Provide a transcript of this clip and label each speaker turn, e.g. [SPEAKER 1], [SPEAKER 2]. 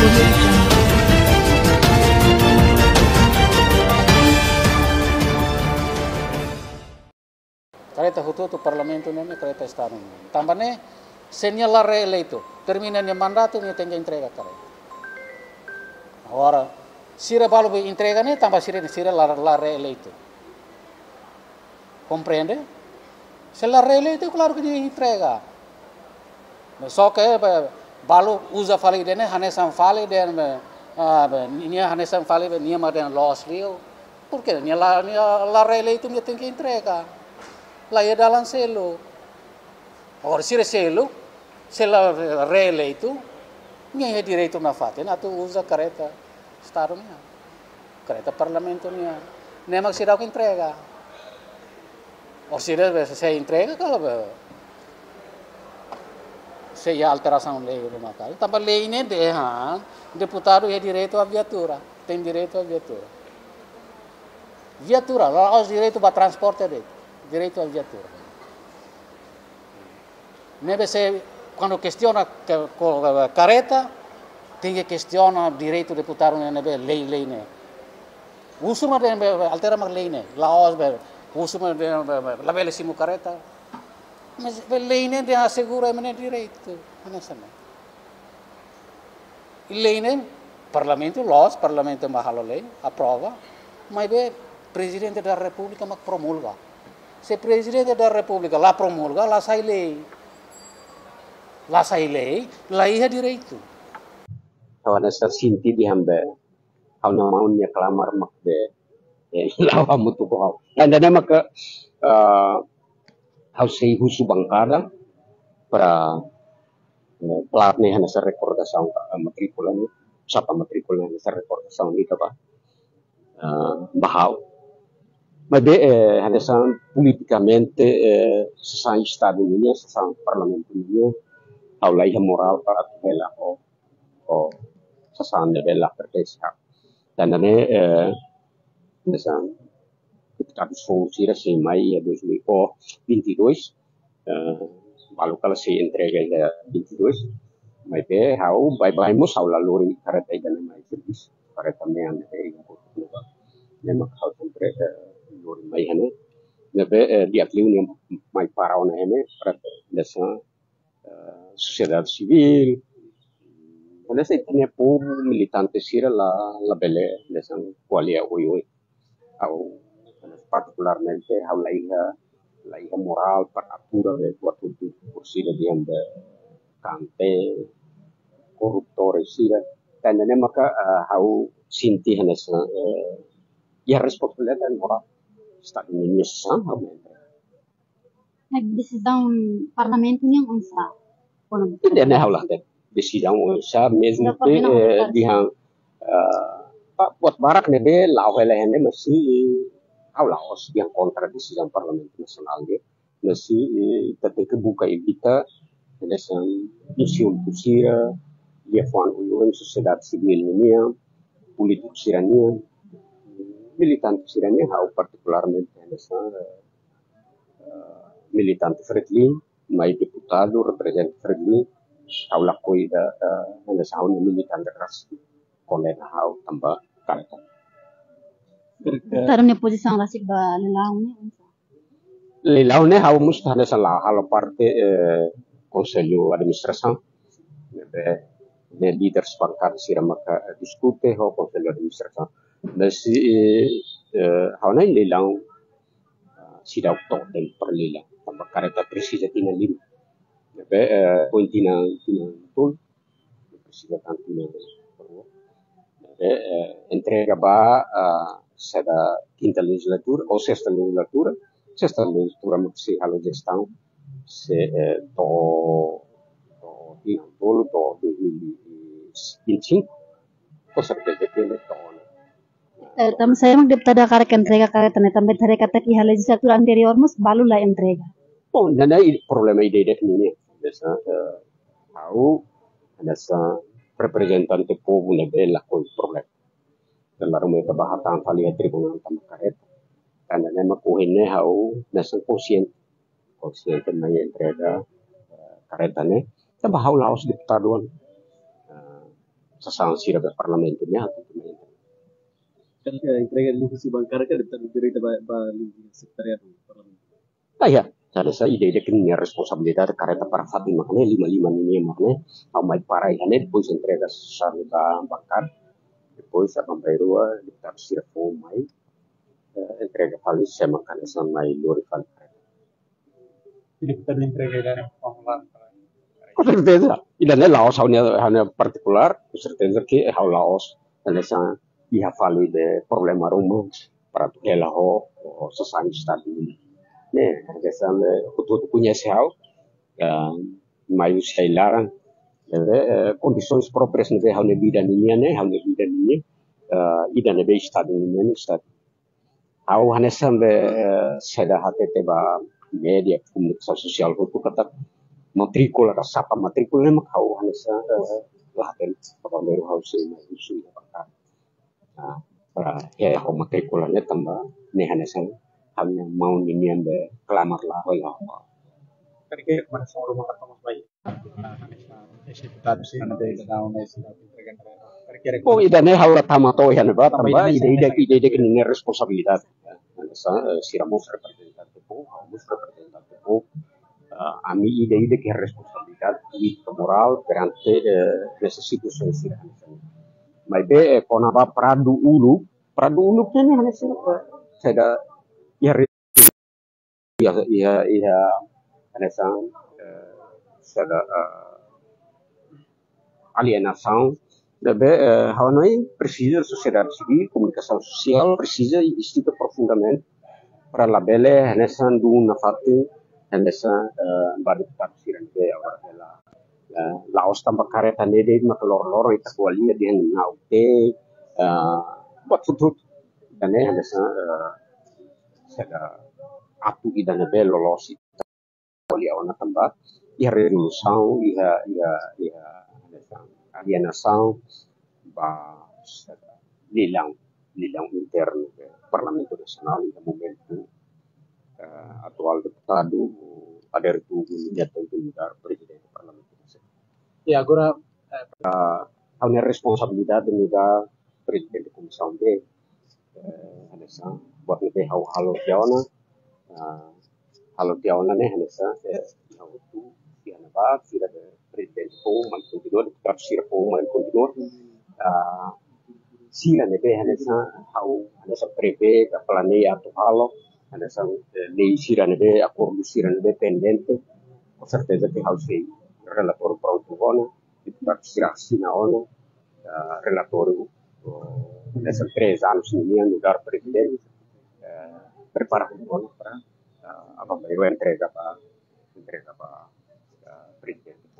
[SPEAKER 1] Careta hutu parlamento nome careta estado. Tambane segnala reeleito. Termina il mandato e tenga entrega careta. Ora sira balu entrega ne tamba sira la reeleito. Comprende? Se la reeleito claro que entrega. Só que balu usa fali dene hanesan fali den nia hanesan fali nia maden loss liu. Porque nia la reeleito ne tenga entrega. Lá é dalam selo. Agora, se é selo, se ela é reeleito, ninguém tem direito na fato. Não, tu usa careta Estado, careta Parlamento, nem é mais se dá que entrega. Ou se entrega, se há alteração de lei, então a lei nem deixa, deputado tem direito à viatura, tem direito à viatura. Viatura, lá os direitos para transporte dele. Direito à viatura. Deve ser, quando questiona careta, tem que questionar o direito de deputado na lei, né? Usuma altera mais lei, né? Laos, usuma la belíssimo careta. Mas a lei né de assegura o direito, não é assim. Lei né, parlamento, laws, parlamento mahalo lei, aprova, mas o presidente da República mas promulga. Se o presidente da República lá promulga, lá sai lei. Lá sai lei, lá é direito.
[SPEAKER 2] Kawan nasa sinti di hambe, hau na mau niya kelamar makbe, lawa mutu ko hau. Anda na maka hau sei husu bangkara para pelat nih nasa rekordação matrikula ni, sapa matrikula nasa rekordação ni ba, bahau. Mas relação politicamente sessão Estado minha, sessão Parlamento minha, ao lei moral para ela o sessão de bela pertença. Dan relação deputado Fonseca assim mai 2022, baru kalau se entrega dia 22, mas hau bye mus hau lalu kareta dan mai service kareta mean memang hau sempre lori mai hane nebe diakliu ni mai parau na hane dessa sociedade civil dessa tinha por militante sira la bele dessa qualia oi au particularmente hau la hija moral para apura de waktu por sira diam de cante corruptores sira dan maka hau sinti hane ya responsabilidade moral está minha sessão realmente.
[SPEAKER 3] Decisão parlamento yang unsa.
[SPEAKER 2] Tidak ada hal lain. Decisão unsa mesmo que dihan buat barak nebe lau helene masih laos yang kontra decisão parlamento nasional dia masih ketika buka kita decisão isu pusira dia fuan uyun sociedade civil ini politik sirania militante sirania hau particularmente nessa militante Fredlin, mai deputado representante Fredlin, hau la cuida nessa hau militante ras colega hau tambah karta.
[SPEAKER 3] Taruh ni posição lah sih leilão ni.
[SPEAKER 2] Leilão ni hau mustah nessa la hal parte conselho administração de líderes bancários sira maka discute ho conselho administração. Nasi hau na leilão sidau tok dan perlelang tambah kareta precisa tina lim poin tina tul precisa tina entrega ba sada quinta legislatura ou sexta legislatura maxi halo gestão se to 2025 com certeza que ele
[SPEAKER 3] Tam saya magdeptada karek entrega kareta na também thare kata ki legislatura anterior mas balu la entrega.
[SPEAKER 2] Oh, nana problema ide ini desa tahu desa representante povo na bela com problema. Dalam mereka bahatan kali tribunal tambah kareta. Karena nama kuhine hau desa consciente na entrega kareta ne tambah hau laos deputaduan sasansi del Parlamento ne ha tutti i
[SPEAKER 4] Kan entrega divisi bancária que deve direito para secretariado do parlamento.
[SPEAKER 2] ya, ada sa ide ide kini responsabilità careta para fatti makne lima ini makne au mai para ihane depois entrega sabe da bancar depois a bambairua diktar sirfo mai entrega kali sama kan sa mai lori kali.
[SPEAKER 4] Jadi kita entrega dari pengolahan.
[SPEAKER 2] Con certeza, idane Laos hanya particular, con certeza que hau Laos nessa ia fali de problema rumah para que la ho sasang stabil. Ne, dessa kutu punya sehau mai sailaran. Condições próprias ne hau ne bidan ini idane be stabil ini stat. Hau hanesa be seda hate ba media komunikasi sosial kutu kata matrikula ka sapa matrikula ne makau hanesa laten apa meru house mai isu bakar. Para ya ako matrikulanya tambah ne hanesa hanya mau niniambe kelamar lah ya.
[SPEAKER 4] Tadi kayak kemarin sama rumah ketemu baik. Deputado sih nanti tahun ini entrega dari.
[SPEAKER 2] Oh idane haura tamato ya ne ba tambah ide kini responsabilidad. Hanesa siramos representante po, vamos representante po. A mí ide que responsabilidad y moral perante nessas situações mas be konaba pradu ulu ini hanya saya ya nessa sada alienação deve hanoi precisa sociedade civil comunicação social precisa investir profundamente para la belle nessa una fatti nessa bari tafsiran be agora Laos tambah kareta nede makalor-lor ita kuali di ngau te buat futut dan nessa sada apu idane be lolosi kuali awana tambah ia resolução ia nessa alienação ba lilang interno do Parlamento Nacional no momento atual deputado ada itu menjadi pemilihan presiden Parlamento Nacional.
[SPEAKER 4] Ya agora
[SPEAKER 2] Hanya responsabilidade da presidente da comissão de nessa buat lebih halo tiawana ne nessa itu dia naba sira de presidente po man continuar de sira po man continuar sira ne be nessa nessa preve da planeia to halo nessa lei sira ne be acordo sira ne be pendente com certeza que hau sei relator pronto ona di sira sina ona relator nessa 3 anos no lugar presidente preparado para apa entrega para presidente